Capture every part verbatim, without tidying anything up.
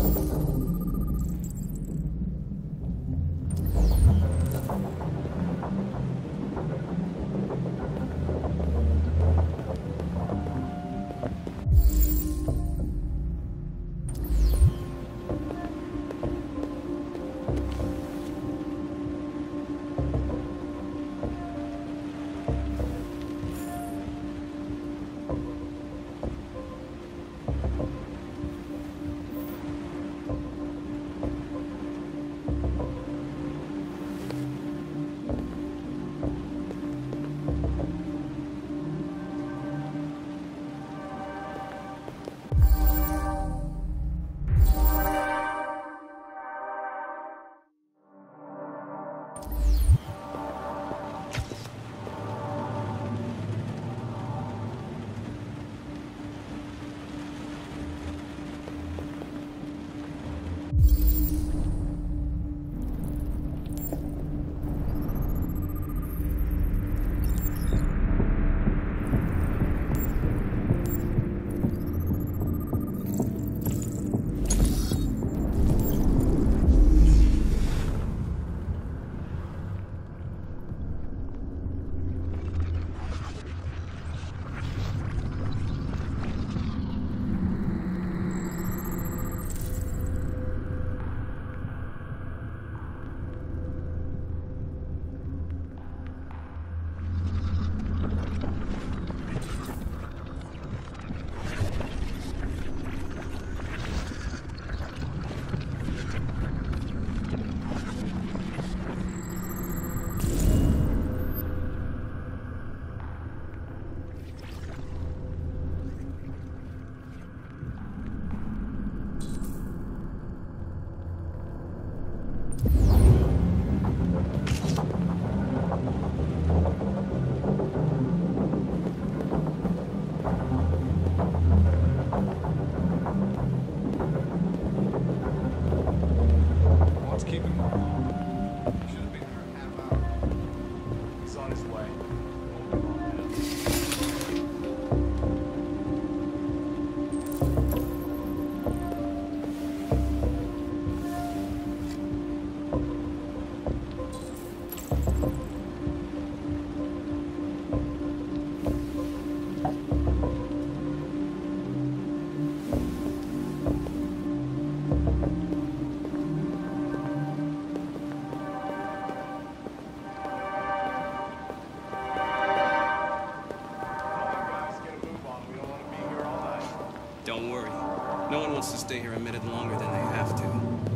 Don't worry. No one wants to stay here a minute longer than they have to.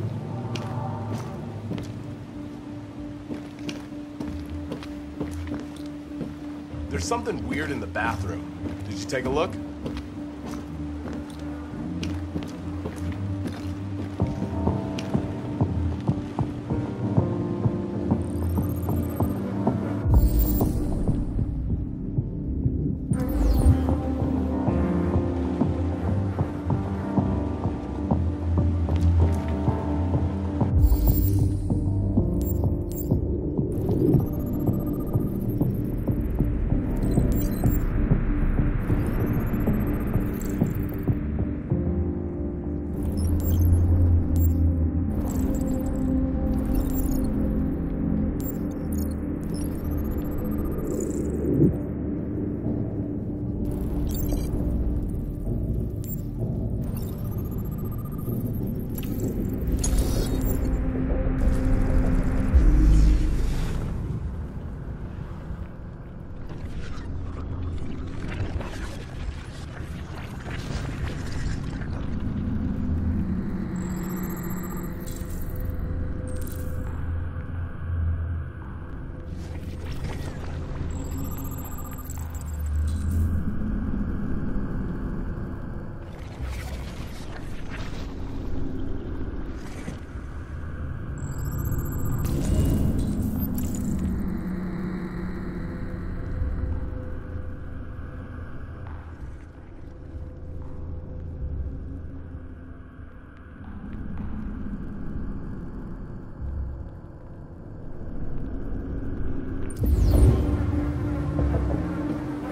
There's something weird in the bathroom. Did you take a look?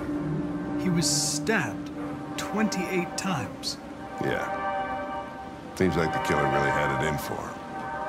He was stabbed twenty-eight times. Yeah. Seems like the killer really had it in for him.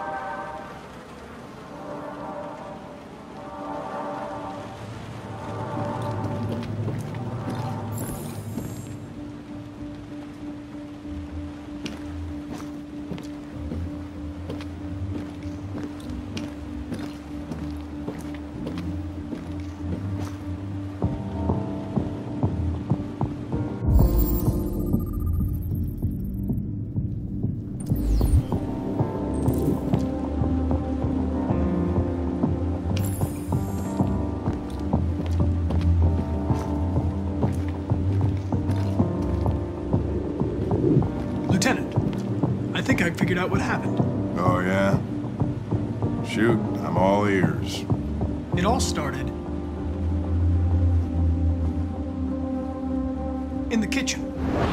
I think I figured out what happened. Oh, yeah? Shoot, I'm all ears. It all started in the kitchen.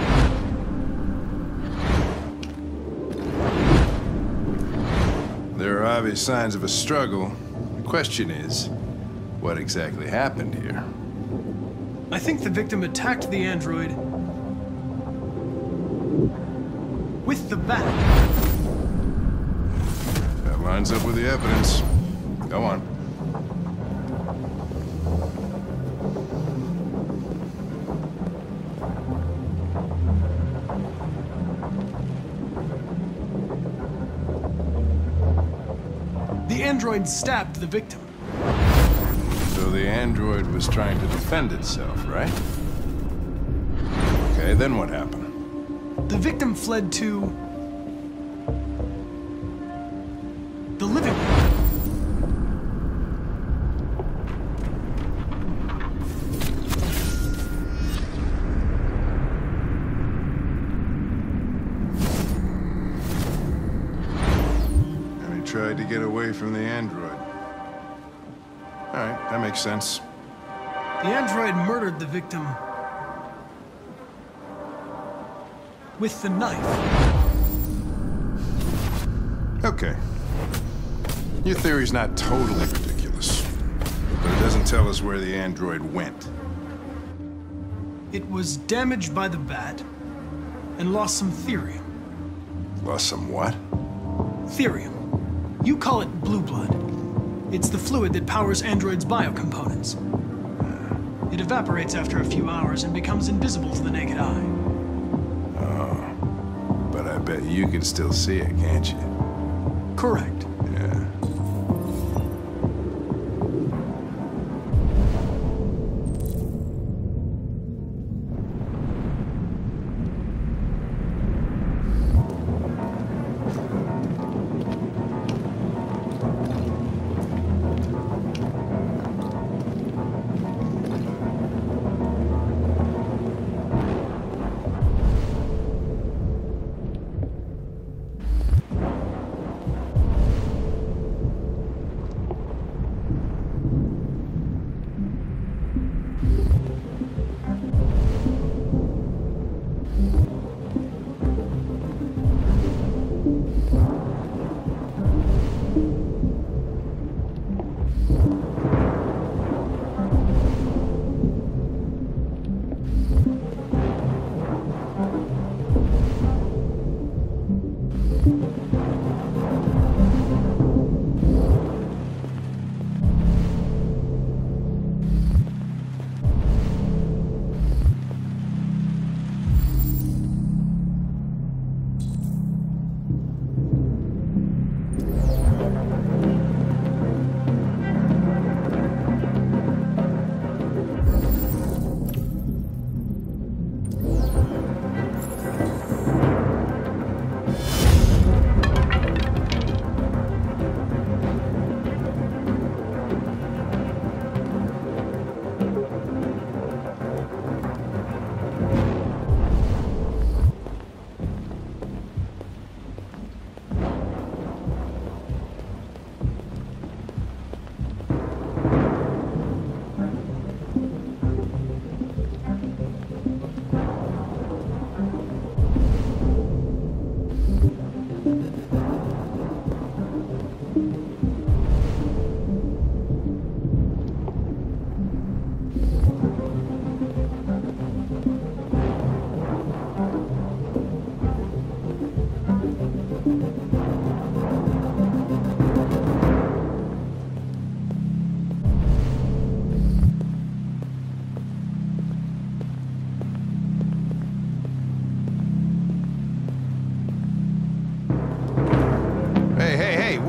There are obvious signs of a struggle. The question is, what exactly happened here? I think the victim attacked the android with the bat. That lines up with the evidence. Go on. The android stabbed the victim. So the android was trying to defend itself, right? Okay, then what happened? The victim fled to the living room. And he tried to get away from the android. All right, that makes sense. The android murdered the victim with the knife. Okay. Your theory's not totally ridiculous, but it doesn't tell us where the android went. It was damaged by the bat and lost some therium. Lost some what? Therium. You call it blue blood. It's the fluid that powers androids' biocomponents. It evaporates after a few hours and becomes invisible to the naked eye. But I bet you can still see it, can't you? Correct. Yeah.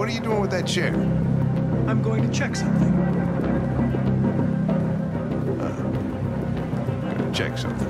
are you doing with that chair? I'm going to check something. Uh, check something.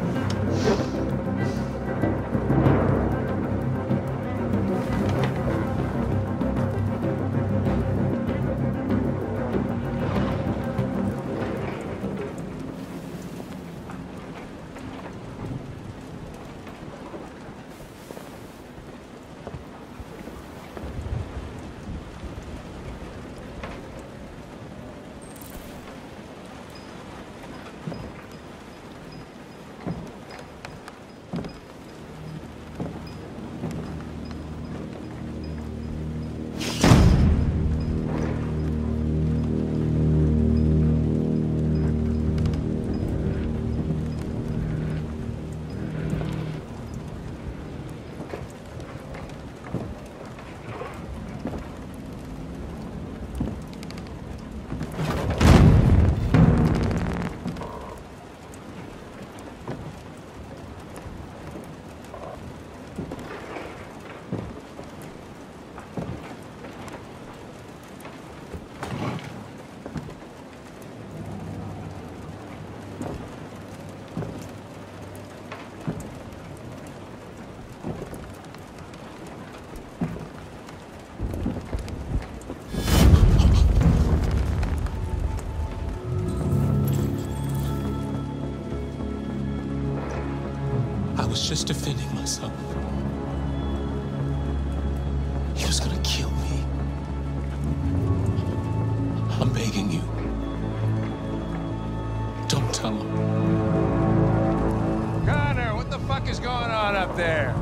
I was just defending myself. He was gonna kill me. I'm begging you. Don't tell him. Connor, what the fuck is going on up there?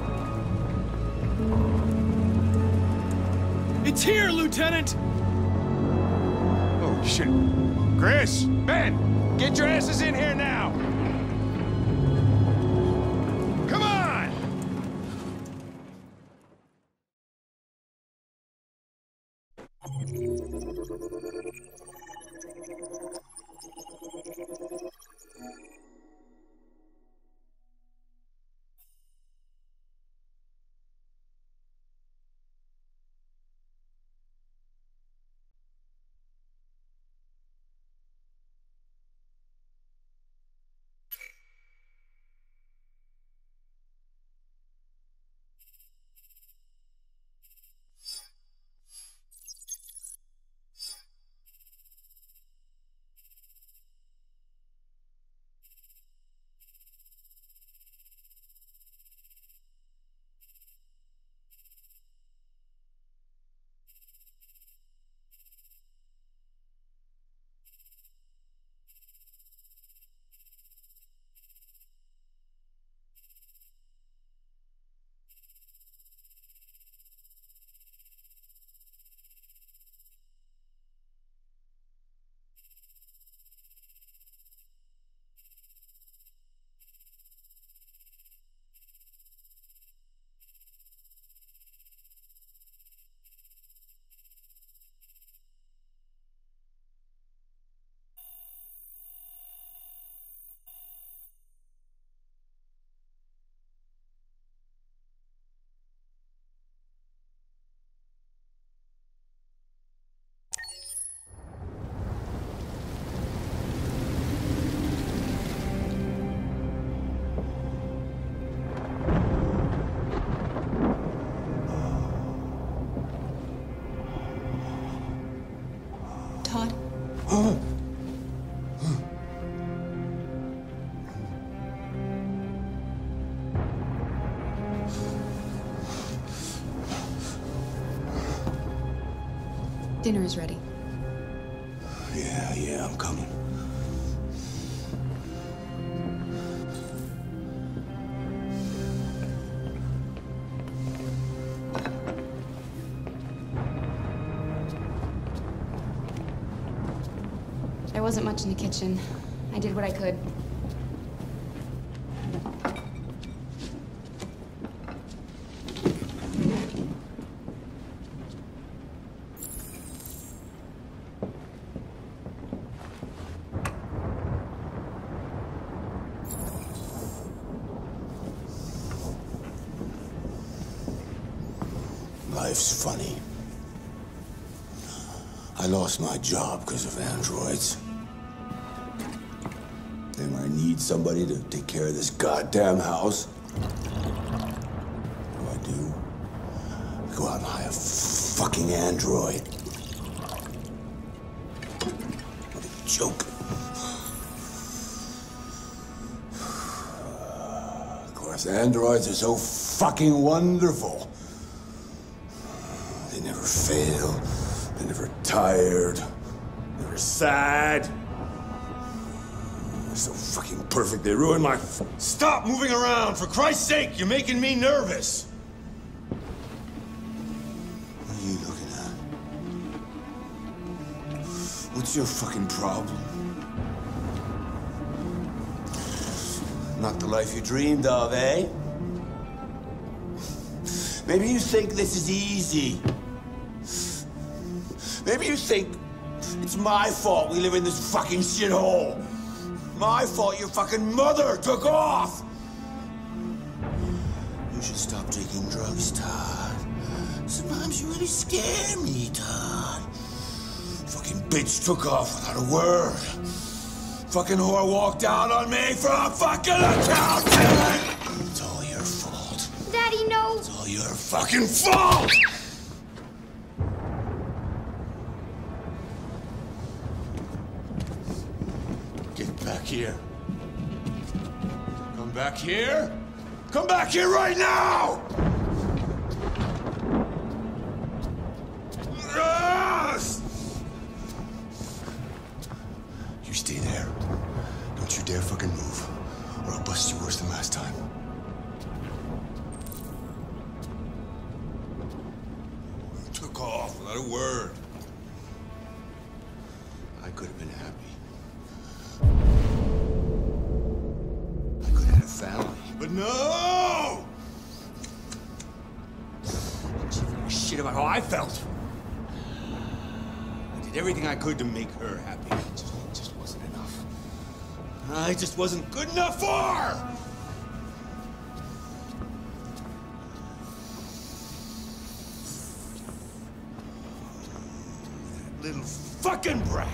It's here, Lieutenant! Oh, shit. Chris! Ben! Get your asses in here now! Come on! Todd? Oh. Dinner is ready. Yeah, yeah, I'm coming. There wasn't much in the kitchen. I did what I could. Life's funny. I lost my job because of androids. And I need somebody to take care of this goddamn house. What do I do? I go out and hire a fucking android. What a joke. Of course, androids are so fucking wonderful. They never fail. They're never tired. Never sad. They're so fucking perfect. They ruin my... F Stop moving around! For Christ's sake! You're making me nervous! What are you looking at? What's your fucking problem? Not the life you dreamed of, eh? Maybe you think this is easy. Maybe you think it's my fault we live in this fucking shithole. My fault your fucking mother took off. You should stop taking drugs, Todd. Sometimes you really scare me, Todd. Fucking bitch took off without a word. Fucking whore walked out on me for a fucking accountant. It's all your fault. Daddy, no. It's all your fucking fault. Back here. Come back here. Come back here right now! Yes! You stay there. Don't you dare fucking move, or I'll bust you worse than last time. You took off without a word. I could have been happy. Family. But no! Didn't give a shit about how I felt. I did everything I could to make her happy. It just, it just wasn't enough. I just wasn't good enough for her! That little fucking brat!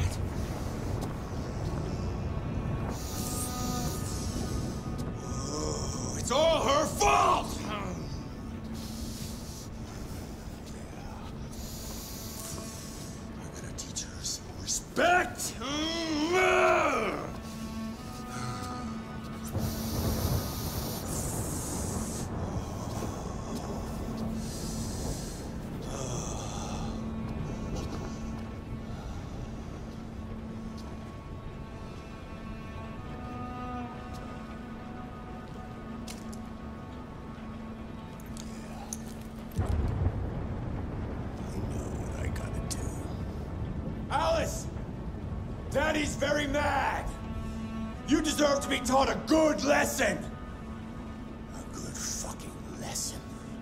It's all her fault! I gotta teach her some respect! Alice! Daddy's very mad! You deserve to be taught a good lesson! A good fucking lesson.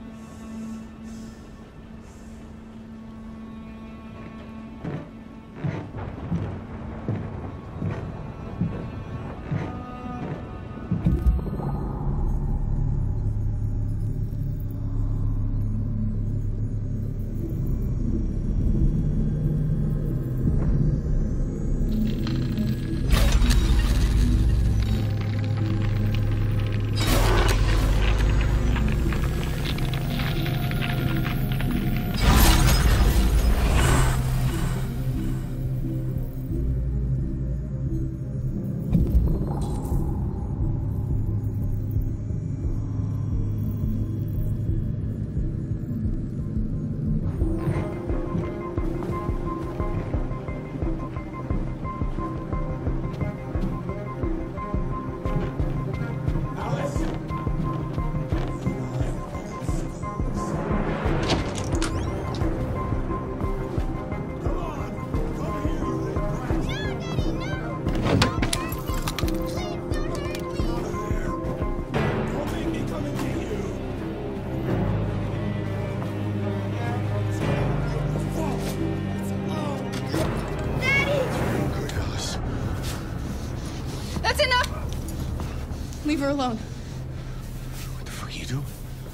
Leave her alone. What the fuck are you doing?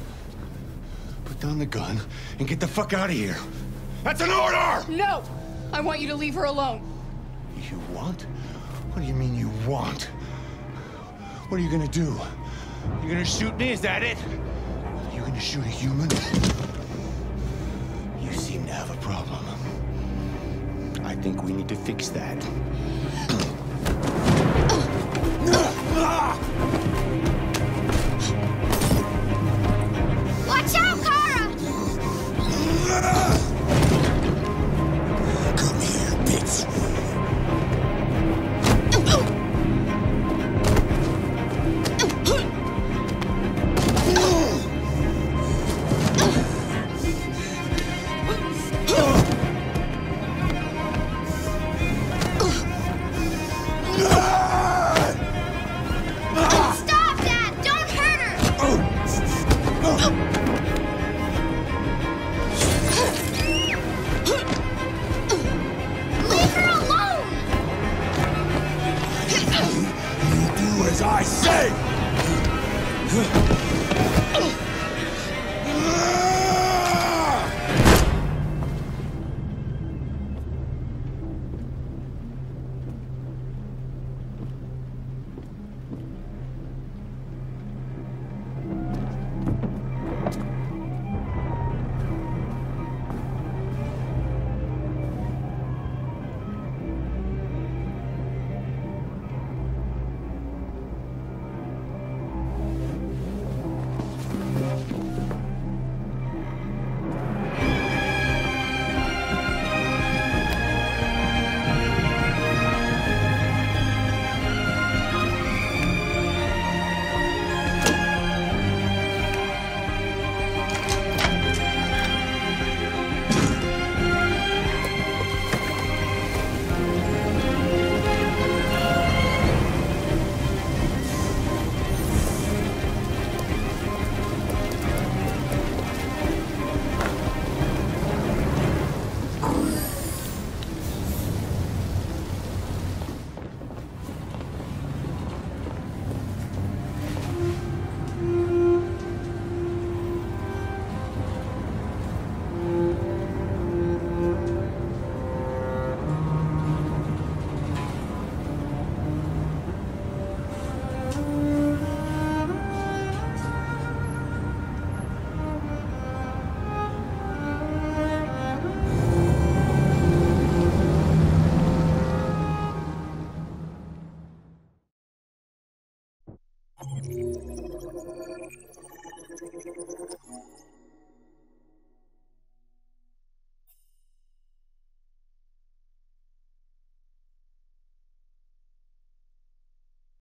Put down the gun and get the fuck out of here. That's an order! No! I want you to leave her alone. You want? What do you mean you want? What are you gonna do? You gonna shoot me? Is that it? You gonna shoot a human? You seem to have a problem. I think we need to fix that. Watch out, Kara! Come here, bitch. Stop, Dad! Don't hurt her! Leave her alone! You do as I say!